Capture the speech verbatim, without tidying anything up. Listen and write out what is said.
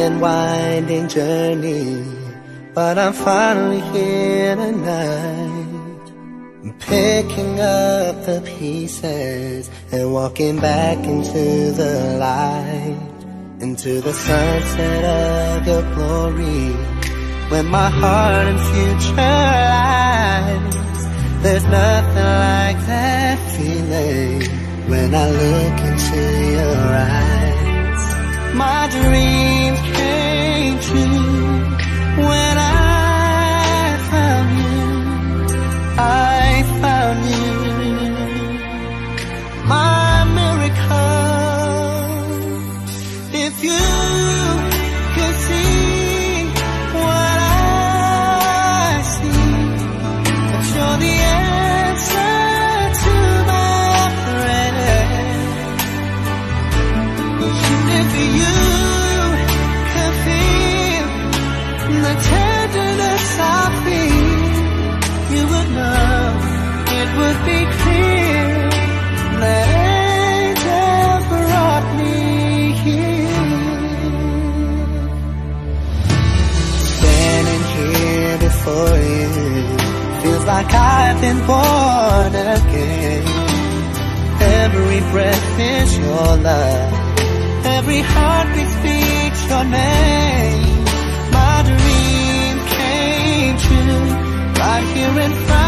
and winding journey, but I'm finally here tonight, picking up the pieces and walking back into the light, into the sunset of your glory, when my heart and future lies. There's nothing like that feeling when I look into your eyes. My dreams came true when I found you. I found you, my miracle. If you could see what I see, that you're the answer to my prayer. If you could feel the tenderness I feel, you would know, it would be clear that angels brought me here. Standing here before you, feels like I've been born again. Every breath is your love, every heartbeat speaks your name. My dream came true right here in front